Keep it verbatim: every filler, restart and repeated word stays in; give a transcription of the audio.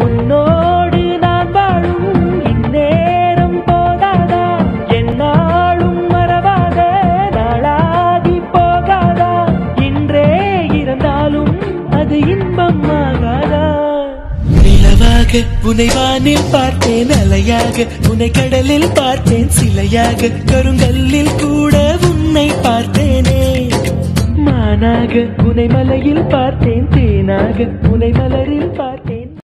உன்னோடு நான் வாழும் இந்நேரம் போதாதா என்னாலும் மறவாத நாளாகி போகாதா இன்றே இருந்தாலும் அது இன்பம் ஆகாதா நிலவாக உன்னை வானில் பார்த்தேன் அலையாக உன்னை கடலில் பார்த்தேன் சிலையாக கருங்கல்லில் கூட உன்னை பார்த்தேனே மானாக உன்னை மலையில் பார்த்தேன் தேனாக உன்னை மலரில் பார்த்தேன்